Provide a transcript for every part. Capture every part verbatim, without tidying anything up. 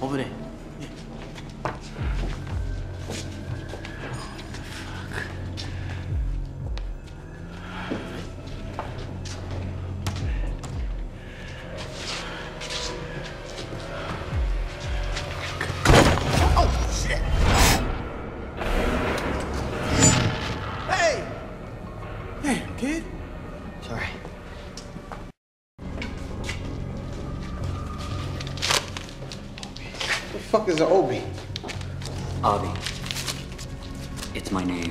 Over there. What the fuck is an Obi? Obi. It's my name.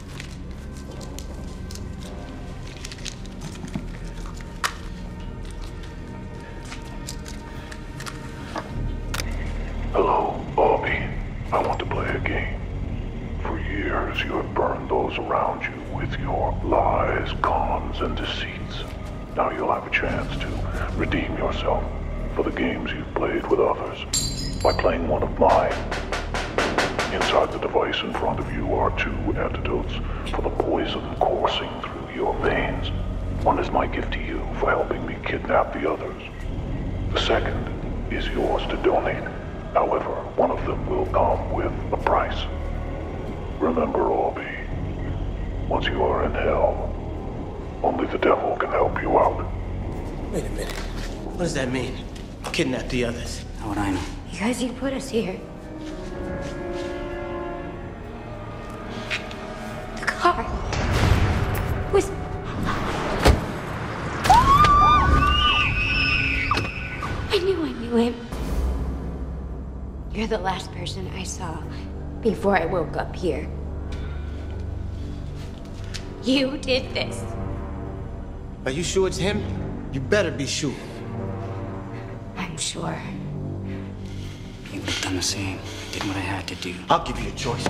Hello, Obi. I want to play a game. For years, you have burned those around you with your lies, cons, and deceits. Now you'll have a chance to redeem yourself for the games you've played with others by playing one of mine. Inside the device in front of you are two antidotes for the poison coursing through your veins. One is my gift to you for helping me kidnap the others. The second is yours to donate. However, one of them will come with a price. Remember, Obi, once you are in hell, only the devil can help you out. Wait a minute. What does that mean? Kidnap the others? How would I know? You guys, you put us here. The car was... I knew I knew him. You're the last person I saw before I woke up here. You did this. Are you sure it's him? You better be sure. I'm sure. You would have done the same. I did what I had to do. I'll give you a choice.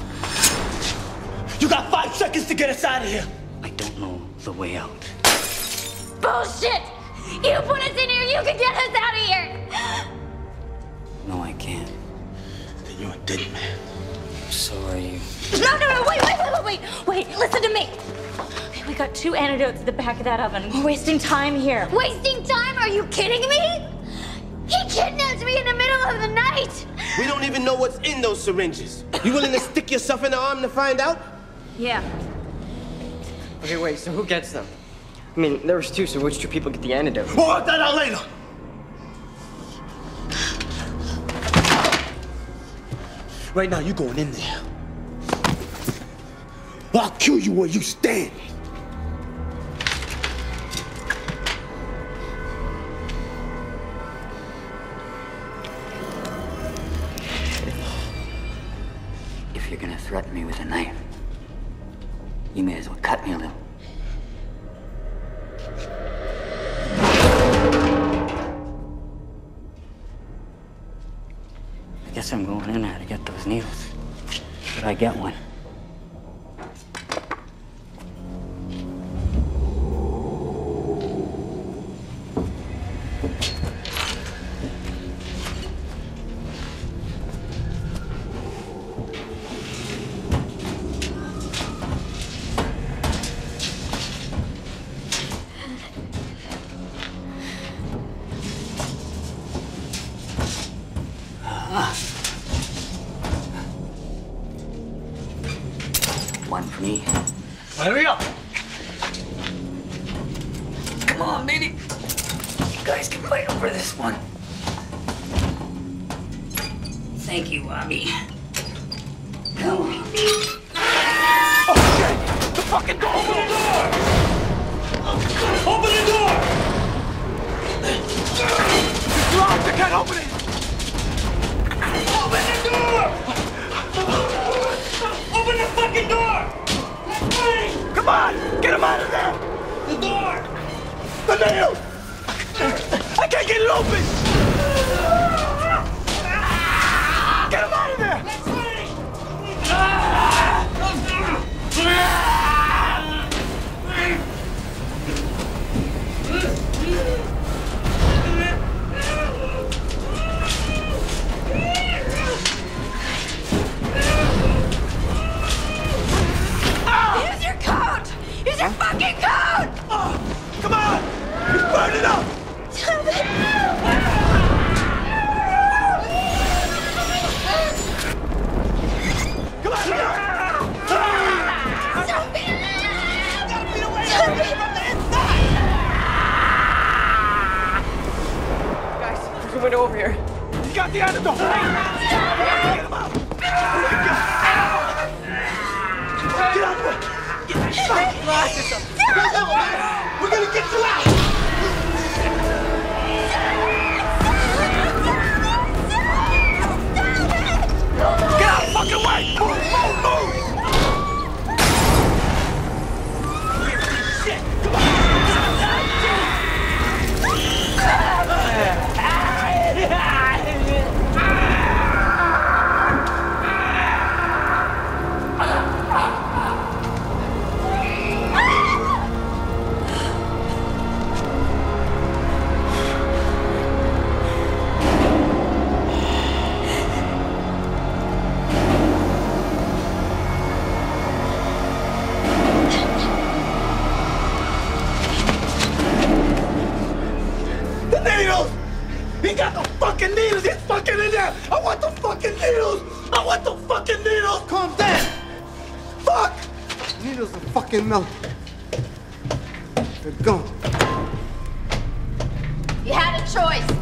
You got five seconds to get us out of here. I don't know the way out. Bullshit! You put us in here, you can get us out of here! No, I can't. Then you're a dead man. So are you. No, no, no, wait, wait, wait, wait, wait, wait, listen to me. We got two antidotes at the back of that oven. We're wasting time here. Wasting time? Are you kidding me? He kidnapped me in the middle of the night. We don't even know what's in those syringes. You willing to stick yourself in the arm to find out? Yeah. Okay, wait, so who gets them? I mean, there was two, so which two people get the antidote? We'll work that out later. Right now, you going in there. I'll kill you where you stand. If you're gonna threaten me with a knife, you may as well cut me a little. I guess I'm going in there to get those needles. Did I get one? One for me. Hurry up! Come on, baby. You guys can fight over this one. Thank you, Bobby. Come on. Oh, shit! The fucking door! Open the door! Open the door! It's locked! I can't open it! Open the door! Open the fucking door! Come on! Get him out of there! The door! The nail! I can't get it open! Get him out of there! Use your code! Use your fucking code! Oh, come on! He's burning up! Stop it! Hit me from the inside! Guys, there's a window over here. You got the antidote! Get him out! Get out of there! Relax yourself! We're gonna get you out! Get out of the fucking way! Move, move, move! Shit! Come on! He got the fucking needles! He's fucking in there! I want the fucking needles! I want the fucking needles! Calm down! Fuck! Needles are fucking melting. They're gone. You had a choice.